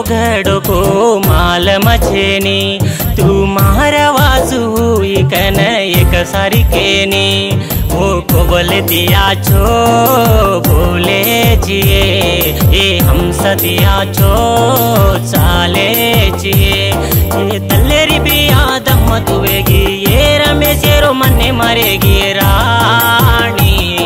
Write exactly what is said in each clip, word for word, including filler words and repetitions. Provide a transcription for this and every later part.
घड़ो को मालम छेनी तुम्हारा वासु इकन एक सारी केनी वो को बोले दिया छो बोले जिए ये हम सदिया छो चाले जिए ये तल्लेरी भी आदम तुवेगी ये रमेश रो मन्ने मरेगी रानी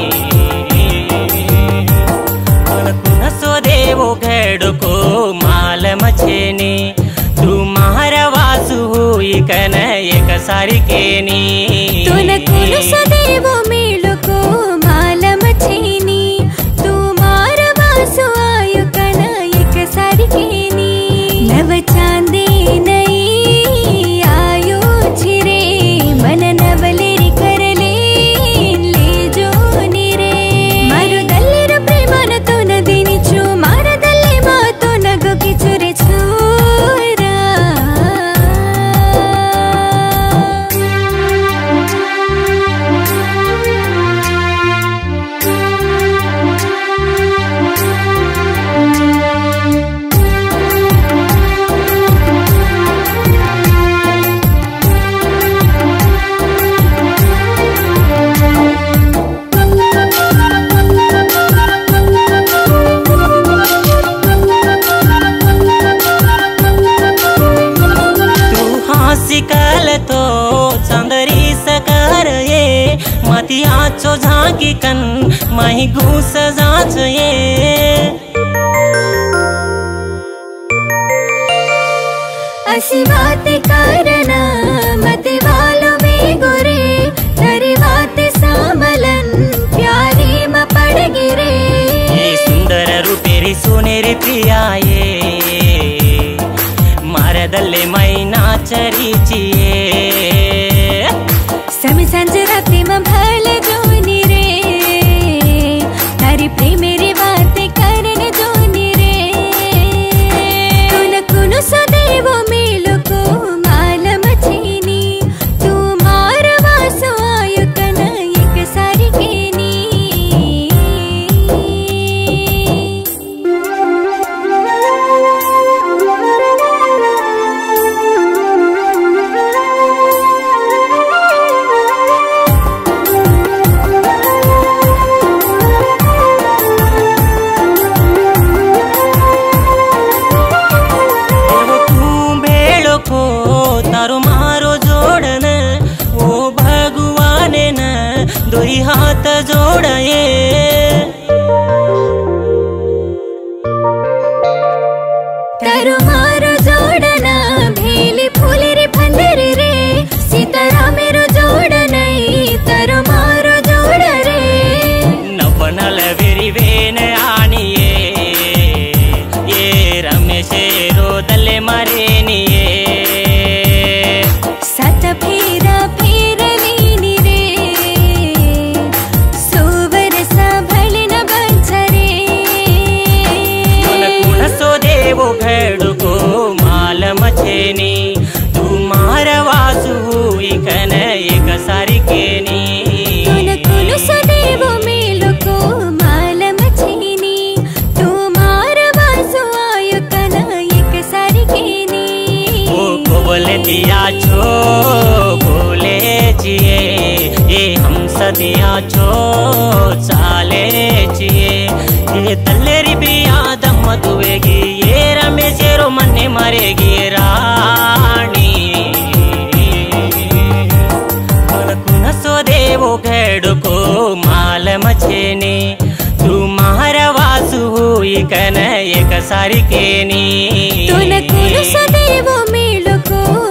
वो घड़ो को मालम छेनी तुम्हारा वासु इकन एक सारी केनी सदैव मेलो को मालम छेनी तुम्हारा वासु आयुकन एक सारी केनी नव चांदे नई आयो छिरे मन नवलेरी करले ले जो निरे मारो दल्लेर प्रेमन तो नदीनी चू सिकल तो चंदरी सकर ये मती आचो झांकी कन माही घूस जांच ये असी बात करना मते वालों में गोरे तेरी बात सांभलन प्यारी में पड़ गिरे ये सुंदर रूपेरी सोनेरी प्रिया ये मारदल्ले मैना चरीचिए समय संज रात्रि में भले जोनी रे तारी प्रेमेरी बातें करने जोनी रे कुन कुन सदैव मेलो को मालम छेनी तुम्हारा वासु आयुकन एक सारी केनी तारो मारो जोड़न वो भगवान न दोई हाथ जोड़े तारो मारो जोड़ना भेली फूले रे फंदरी रे सीतारा मेरो जोड़न तारो मारो जोड़ रे नपनल वेरी वेन आनिए ये रमेश रो दले मरेनिए फेरा फेर लेनी रे सोवर सा भले न बंचरे कुन सो देवो घड़ो को मालम छेनी तुम्हारा वासु इकन एक सारी केनी कुन कुन सो देवो मेलो को मालम छेनी तुम्हारा वासु आयुकन एक सारी केनी वो को बोले दिया छो बोले जिए ये हम सदिया छो चाले जिए ये तल्लेरी भी आदम तुवेगी ये रमेश रो मन्ने मरेगी रानी कुन सो देवो घड़ो को मालम छेनी तुम्हारा वासु इकन एक सारी केनी कुन कुन सदैव मेलो को